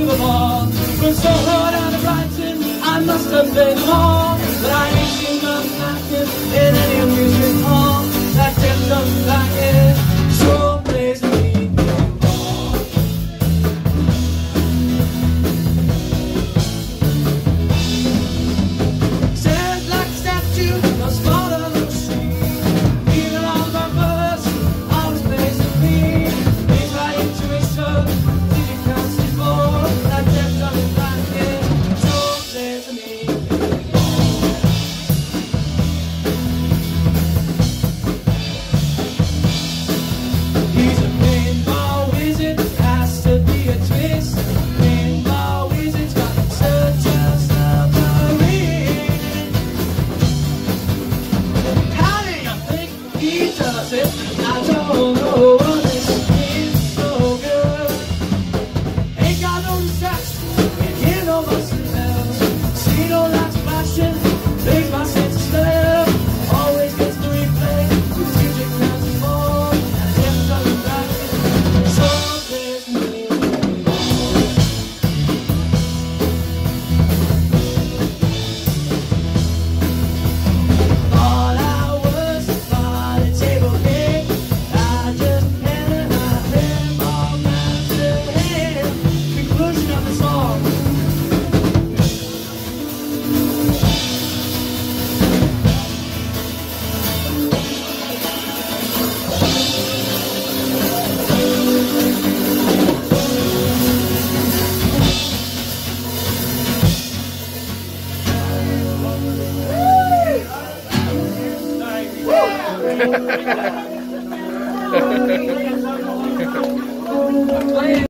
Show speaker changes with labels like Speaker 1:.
Speaker 1: them all. From Soho down to Brighton, I must have been them all. But I ain't seen nothing like it in any amusement hall. That just doesn't like it, sure plays me. He's a pinball wizard, has to be a twist. Pinball wizard's got such a submarine. How do you think he does it? I don't know, but this is so good. Ain't got no distraction, can't hear no busting bells. See no lights flashing, makes my sense of smell. Always gets to replay, with music comes and more.